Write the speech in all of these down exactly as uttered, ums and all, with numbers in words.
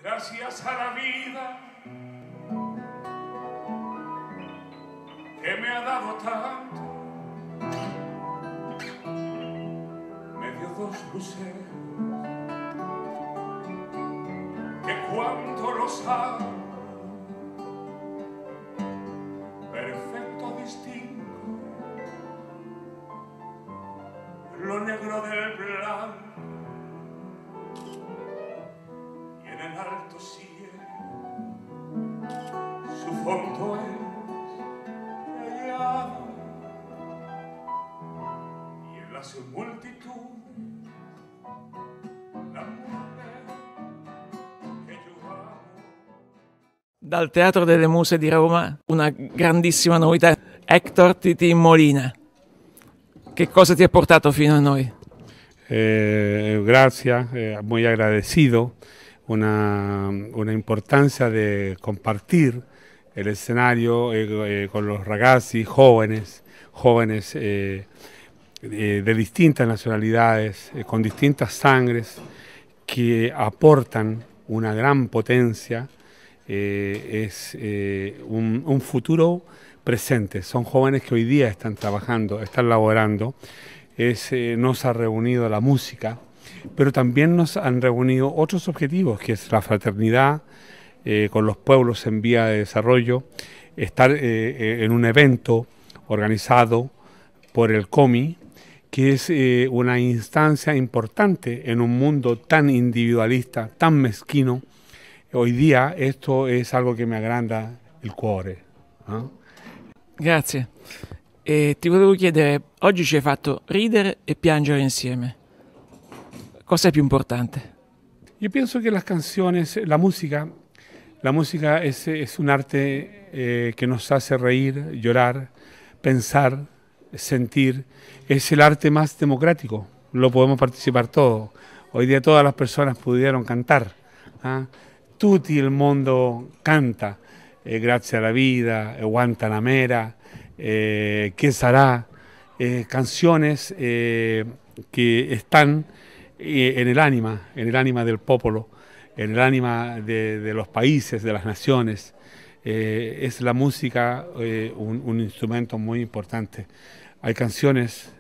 Gracias a la vida que me ha dado tanto, me dio dos luceros que cuando los amo, perfecto distingo lo negro del blanco. En el alto cielo su fondo es callado y en las multitudes la mujer che io amo. Dal Teatro delle Muse di Roma una grandissima novità, Héctor Tití Molina. Che cosa ti ha portato fino a noi? Eh, gracias, eh, muy agradecido. Una, una importancia de compartir el escenario eh, eh, con los ragazzi, jóvenes, jóvenes eh, eh, de distintas nacionalidades, eh, con distintas sangres, que aportan una gran potencia, eh, es eh, un, un futuro presente. Son jóvenes que hoy día están trabajando, están laborando. Es, eh, nos ha reunido la música, pero también nos han reunido otros objetivos, que es la fraternidad eh, con los pueblos en vía de desarrollo, estar eh, en un evento organizado por el COMI, que es eh, una instancia importante en un mundo tan individualista, tan mezquino. Hoy día esto es algo que me agranda il cuore. ¿eh? Grazie. E ti volevo chiedere, oggi ci hai fatto ridere e piangere insieme. Cosa è più importante? Yo pienso que las canciones, la música, la música es, es un arte eh, que nos hace reír, llorar, pensar, sentir. Es el arte más democrático, lo podemos participar todos. Hoy día todas las personas pudieron cantar. ¿ah? Tutti il mondo canta, eh, grazie alla vida, eh, Guantanamera, eh, ¿Qué será? Eh, canciones eh, que están en el ánima, en el ánima del popolo, en el ánima de, de los países, de las naciones. Eh, es la música eh, un, un instrumento muy importante. Hay canciones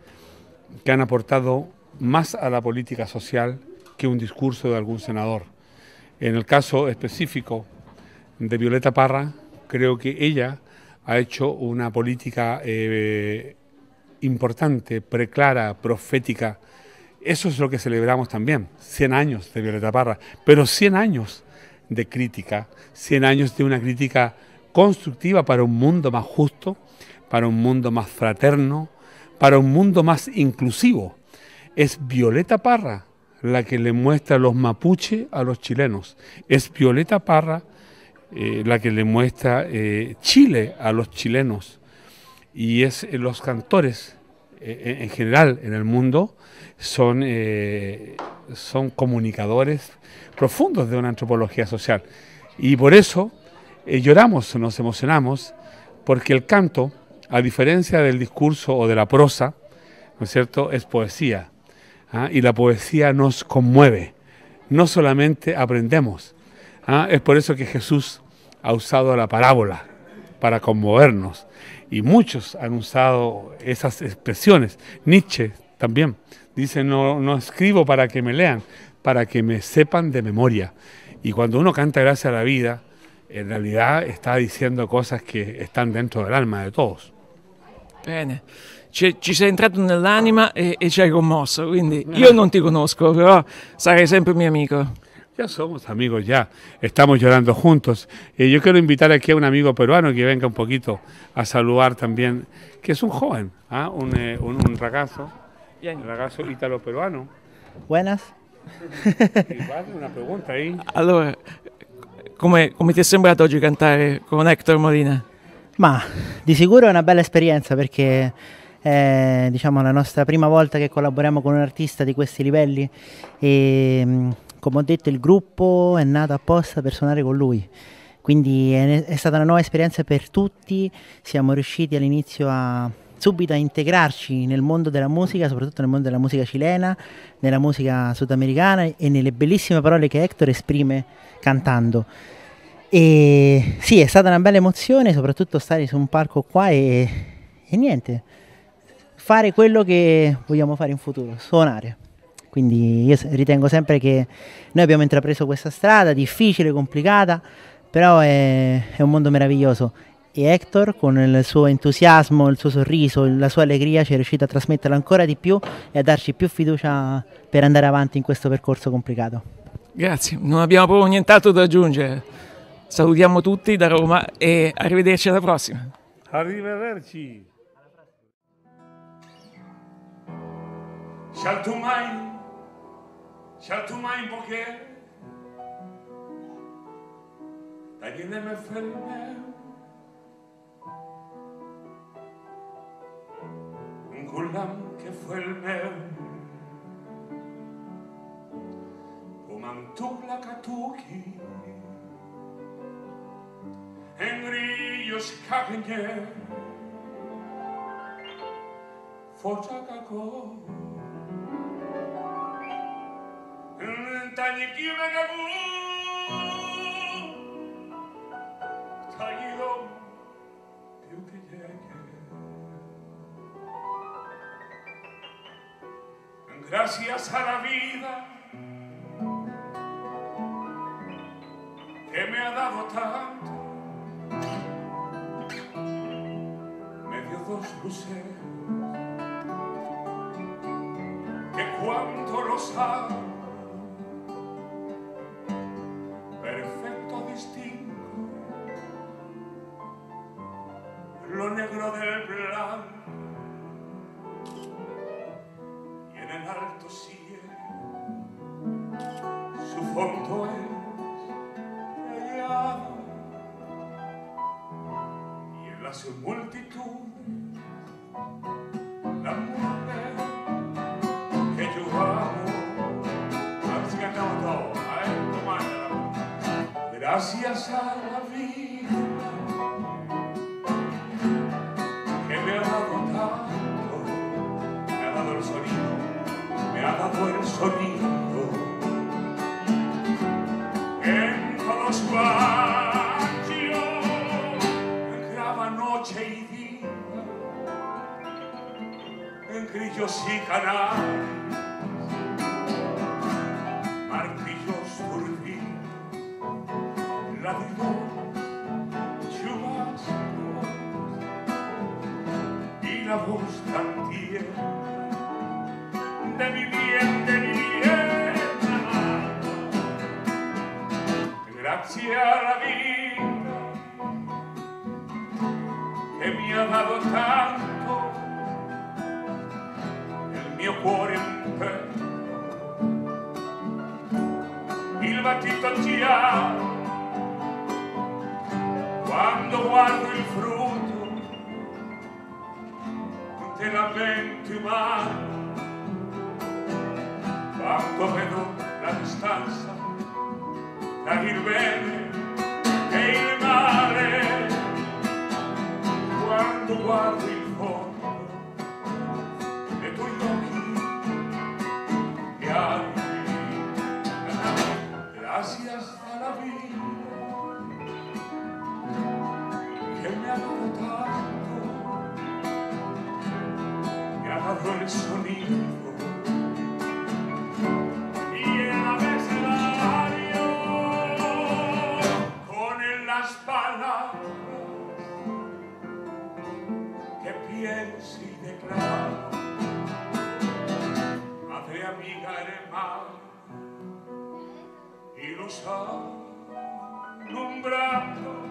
que han aportado más a la política social que un discurso de algún senador. En el caso específico de Violeta Parra, creo que ella ha hecho una política eh, importante, preclara, profética. Eso es lo que celebramos también, cien años de Violeta Parra, pero cien años de crítica, cien años de una crítica constructiva para un mundo más justo, para un mundo más fraterno, para un mundo más inclusivo. Es Violeta Parra la que le muestra los mapuche a los chilenos. Es Violeta Parra eh, la que le muestra eh, Chile a los chilenos. Y es eh, los cantores eh, en general en el mundo son, eh, son comunicadores profundos de una antropología social. Y por eso eh, lloramos, nos emocionamos, porque el canto, a diferencia del discurso o de la prosa, ¿no es cierto?, es poesía. ¿ah? Y la poesía nos conmueve, no solamente aprendemos. ¿ah? Es por eso que Jesús ha usado la parábola para conmovernos. Y muchos han usado esas expresiones. Nietzsche también dice, no, no escribo para que me lean, para que me sepan de memoria. Y cuando uno canta Gracias a la vida, en realidad está diciendo cosas que están dentro del alma de todos. Bene, ci, ci sei entrato nell'anima e, e ci hai commosso, quindi io non ti conosco, però sarai sempre mio amico. Ya somos amigos, ya estamos llorando juntos. Eh, yo quiero invitar aquí a un amigo peruano que venga un poquito a saludar también, que es un joven, ¿ah? un, eh, un, un ragazzo, un ragazzo ítalo-peruano. Buenas. Igual, una pregunta ahí. Allora, come, come ti è sembrato oggi cantare con Héctor Molina? Ma di sicuro è una bella esperienza, perché è, diciamo, la nostra prima volta che collaboriamo con un artista di questi livelli e, come ho detto, il gruppo è nato apposta per suonare con lui, quindi è, è stata una nuova esperienza per tutti. Siamo riusciti all'inizio a subito a integrarci nel mondo della musica, soprattutto nel mondo della musica cilena, nella musica sudamericana e nelle bellissime parole che Hector esprime cantando. E sì, è stata una bella emozione, soprattutto stare su un palco qua e, e niente, fare quello che vogliamo fare in futuro, suonare. Quindi io ritengo sempre che noi abbiamo intrapreso questa strada difficile, complicata, però è, è un mondo meraviglioso. E Hector, con il suo entusiasmo, il suo sorriso, la sua allegria, ci è riuscito a trasmetterlo ancora di più e a darci più fiducia per andare avanti in questo percorso complicato. Grazie, non abbiamo proprio nient'altro da aggiungere. Salutiamo tutti da Roma e arrivederci alla prossima. Arrivederci. Shall to mine, shall to mine porque dagli ne me ferme un cullam che fu il meu come antugla catuchi en grillos cagnè forza caco tagli chi me cagu tagli do più che llegue gracias a la vida que me ha dado tanto me dio dos luceros que cuando los amo perfecto distingo lo negro del blanco y en el alto cielo su fondo es rayado y en las multitudes la mujer que yo amo has ganado todo a él tomar gracias a la vida que me ha dado tanto me ha dado el sonido me ha dado el sonido en todos los barrios graba noche y día en grillos y canales martillos turbinos ladridos chubascos y la voz tan tierna de mi bien, de mi bien amado gracias a la vida que mi ha dado tanto il mio cuore in petto il battito già quando guardo il frutto della mente umana quando vedo la distanza tra il bene e il male quando guardo il fondo dei tuoi occhi chiari gracias a la vida que me ha dado tanto me ha dado el sonido y el abecedario con las palabras que pienso y declaro madre, amiga, hermana y los alumbrando